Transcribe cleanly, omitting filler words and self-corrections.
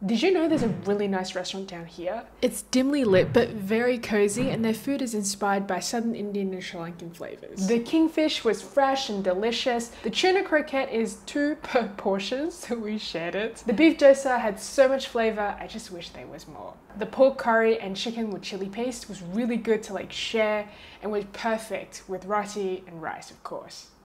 Did you know there's a really nice restaurant down here? It's dimly lit but very cozy, and their food is inspired by southern Indian and Sri Lankan flavors. The kingfish was fresh and delicious. The tuna croquette is 2 per portion, so we shared it. The beef dosa had so much flavor, I just wish there was more. The pork curry and chicken with chili paste was really good to share and was perfect with roti and rice, of course.